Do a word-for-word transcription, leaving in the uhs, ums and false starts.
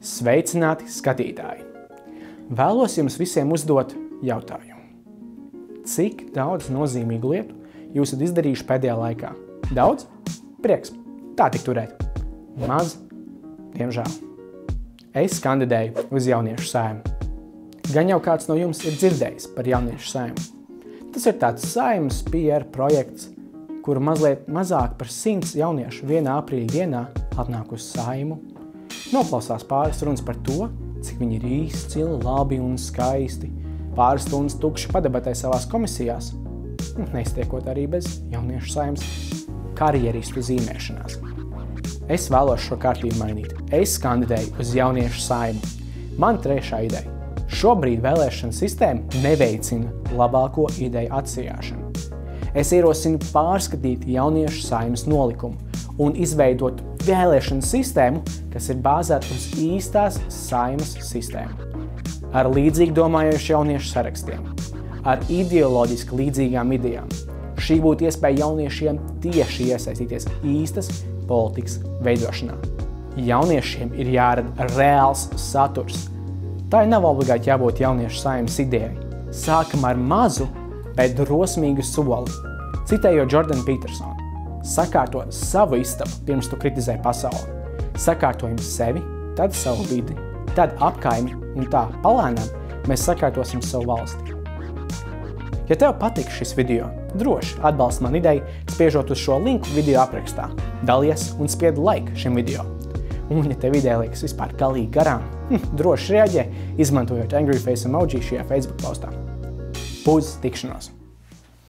Sveicināti, skatītāji! Vēlos jums visiem uzdot jautājumu. Cik daudz nozīmīgu lietu jūs esat izdarījuši pēdējā laikā? Daudz? Prieks! Tā tik turēt. Maz? Diemžēl. Es kandidēju uz jauniešu saeimu. Gan jau kāds no jums ir dzirdējis par jauniešu saeimu. Tas ir tāds saeimas P R projekts, kuru mazliet mazāk par simts jauniešu vienā aprīļa dienā atnāk uz saimu. Noklausās pāris runas par to, cik viņi ir izcili, labi un skaisti, pāris stundas tukši padebatē savās komisijās, neiztiekot arī bez jauniešu saeimas karjeristu zīmēšanās. Es vēlos šo kārtību mainīt. Es kandidēju uz jauniešu saimu. Man trešā ideja. Šobrīd vēlēšana sistēma neveicina labāko ideju atsijāšanu. Es ierosinu pārskatīt jauniešu saimas nolikumu un izveidot vēlēšanu sistēmu, kas ir bāzēta uz īstās saimas sistēmu. Ar līdzīgi domājošu jauniešu sarakstiem, ar ideoloģiski līdzīgām idejām. Šī būtu iespēja jauniešiem tieši iesaistīties īstas politikas veidošanā. Jauniešiem ir jārada reāls saturs. Tā nav obligāti jābūt jauniešu saimas idejai. Sākam ar mazu, bet drosmīgu soli. Citējot Jordanu Petersonu. Sakārto savu istabu, pirms tu kritizē pasauli. Sakārtojam sevi, tad savu vidi, tad apkaimi un tā palēnām mēs sakārtosim savu valsti. Ja tev patika šis video, droši atbalsti man ideju, spiežot uz šo linku video aprakstā. Dalies un spied like šim video. Un ja tev ideja liekas vispār galīgi garām, droši reaģē, izmantojot angry face emoji šajā Facebook postā. Uz tikšanos!